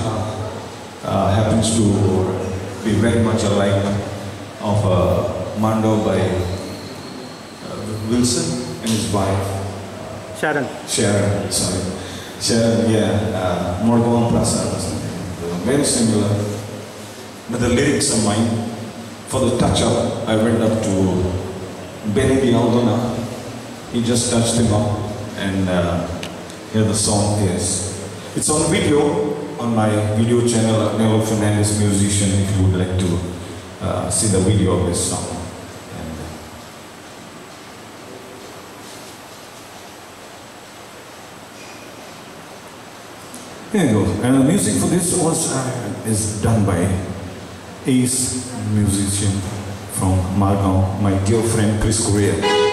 happens to be very much alike of Mando by Wilson and his wife. Sharon, sorry. Sharon, yeah, Morgan Prasad or something. Very similar. But the lyrics are mine. For the touch-up, I went up to Benny Aldona. He just touched him up, and here the song is. It's on video on my video channel, Agnelo Fernandes Musician, if you would like to see the video of this song. Here you go. And the music for this was is done by Ace musician from Margao, my dear friend Chris Correa.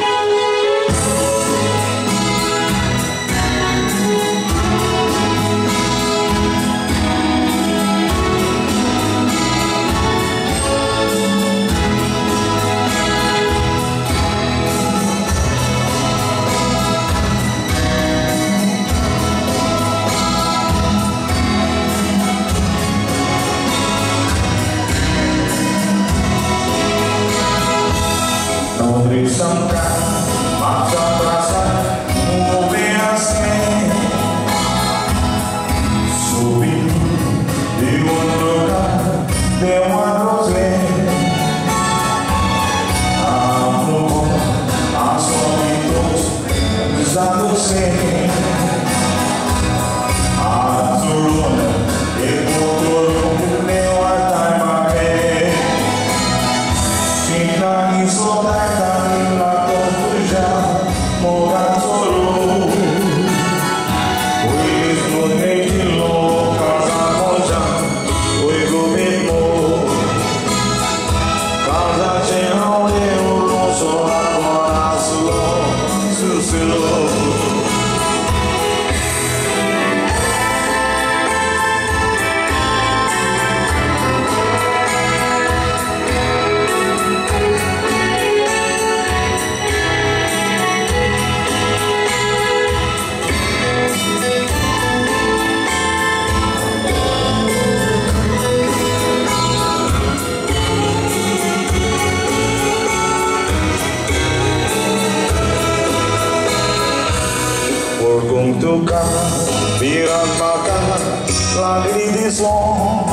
Biar makan lagi di song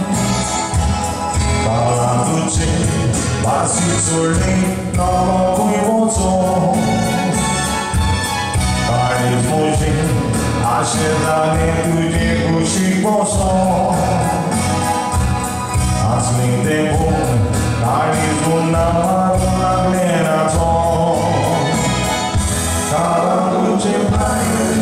Kalau tuci masih sulit nama kui bocor Hari musim asyikane tuji kusi kosong Asli tempo hari zona marunak lena song Kalau tuci pagi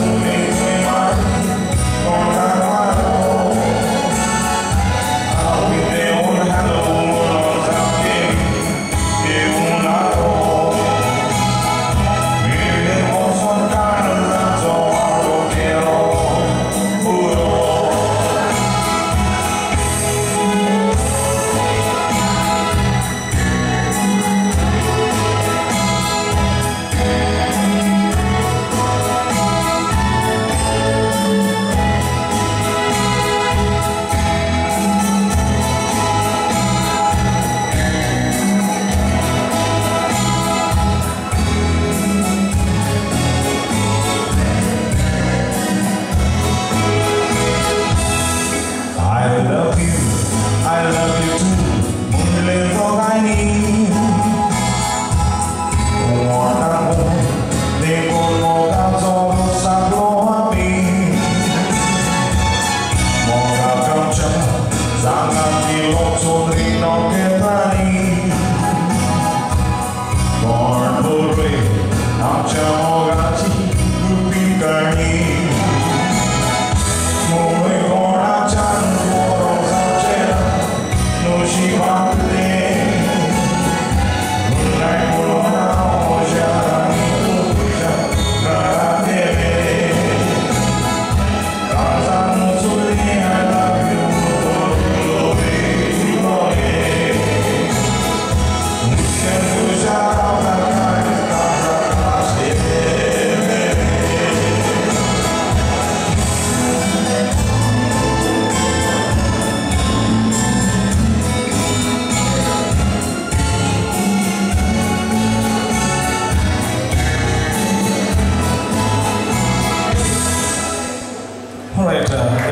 right.